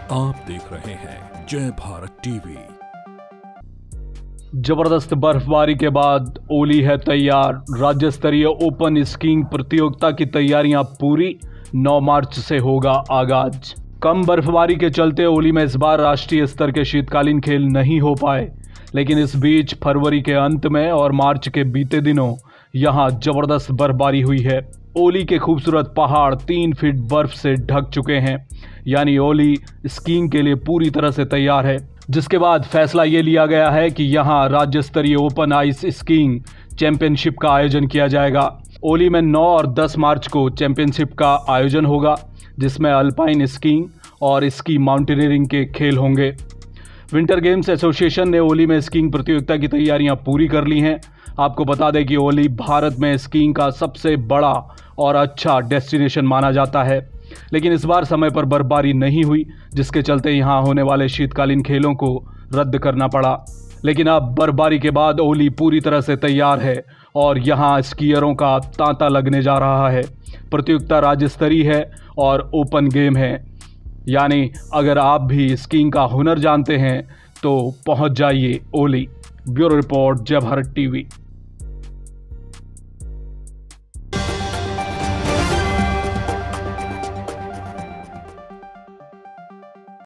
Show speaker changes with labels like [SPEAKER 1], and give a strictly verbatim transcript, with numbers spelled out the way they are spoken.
[SPEAKER 1] आप देख रहे हैं जय भारत टीवी।
[SPEAKER 2] जबरदस्त बर्फबारी के बाद ओली है तैयार। राज्य स्तरीय ओपन स्कीइंग प्रतियोगिता की तैयारियां पूरी। नौ मार्च से होगा आगाज। कम बर्फबारी के चलते ओली में इस बार राष्ट्रीय स्तर के शीतकालीन खेल नहीं हो पाए, लेकिन इस बीच फरवरी के अंत में और मार्च के बीते दिनों यहां जबरदस्त बर्फबारी हुई है। ओली के खूबसूरत पहाड़ तीन फीट बर्फ से ढक चुके हैं, यानी ओली स्कीइंग के लिए पूरी तरह से तैयार है। जिसके बाद फैसला ये लिया गया है कि यहाँ राज्य स्तरीय ओपन आइस स्कीइंग चैंपियनशिप का आयोजन किया जाएगा। ओली में नौ और दस मार्च को चैंपियनशिप का आयोजन होगा, जिसमें अल्पाइन स्कीइंग और स्की माउंटेनियरिंग के खेल होंगे। विंटर गेम्स एसोसिएशन ने ओली में स्कीइंग प्रतियोगिता की तैयारियां पूरी कर ली हैं। आपको बता दें कि ओली भारत में स्कीइंग का सबसे बड़ा और अच्छा डेस्टिनेशन माना जाता है, लेकिन इस बार समय पर बर्फबारी नहीं हुई, जिसके चलते यहां होने वाले शीतकालीन खेलों को रद्द करना पड़ा। लेकिन अब बर्फबारी के बाद ओली पूरी तरह से तैयार है और यहां स्कीयरों का तांता लगने जा रहा है। प्रतियोगिता राज्य स्तरीय है और ओपन गेम है, यानी अगर आप भी स्कीइंग का हुनर जानते हैं तो पहुंच जाइए ओली। ब्यूरो रिपोर्ट, जय भारत टीवी।